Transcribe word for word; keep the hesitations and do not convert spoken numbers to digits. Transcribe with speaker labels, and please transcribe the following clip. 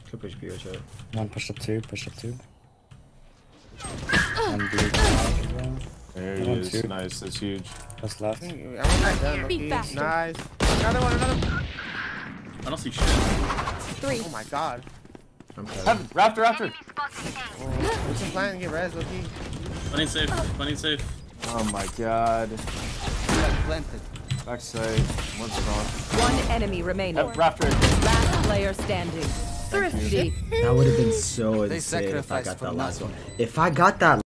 Speaker 1: Could push B or shit.
Speaker 2: One push up two, push up two. One blue as well.
Speaker 3: There he
Speaker 2: One,
Speaker 3: is.
Speaker 2: two.
Speaker 3: Nice, that's huge.
Speaker 2: That's left.
Speaker 4: I'm not done, okay. Nice. Another one, another one.
Speaker 5: I don't see shit.
Speaker 6: Three.
Speaker 4: Oh my god.
Speaker 1: I'm
Speaker 3: Heaven, Raptor, Raptor.
Speaker 4: Oh, we can plan and get res, okay.
Speaker 5: Bunny safe. Bunny safe.
Speaker 3: Oh my god.
Speaker 7: Planted.
Speaker 3: Backside, one strong.
Speaker 8: One enemy remaining.
Speaker 3: Heaven, Raptor.
Speaker 8: Last player standing. Thrifty.
Speaker 1: That would have been so
Speaker 7: They
Speaker 1: insane if I
Speaker 7: sacrificed
Speaker 1: got
Speaker 7: for
Speaker 1: that last
Speaker 7: nothing.
Speaker 1: one. If I got that